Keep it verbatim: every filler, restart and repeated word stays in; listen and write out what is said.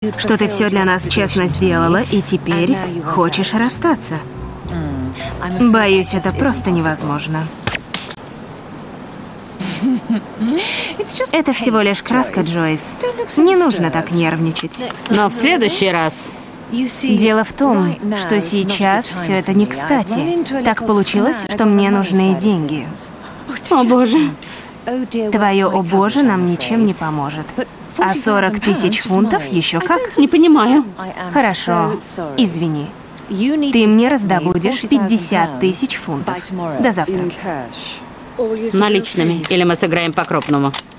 что ты все для нас честно сделала, и теперь хочешь расстаться. Боюсь, это просто невозможно. Это всего лишь краска, Джойс. Не нужно так нервничать. Но в следующий раз... Дело в том, что сейчас все это не кстати. Так получилось, что мне нужны деньги. О, боже. Твое «о боже» нам ничем не поможет. А сорок тысяч фунтов еще как? Не понимаю. Хорошо, извини. Ты мне раздобудешь пятьдесят тысяч фунтов. До завтра. Наличными. Или мы сыграем по-крупному.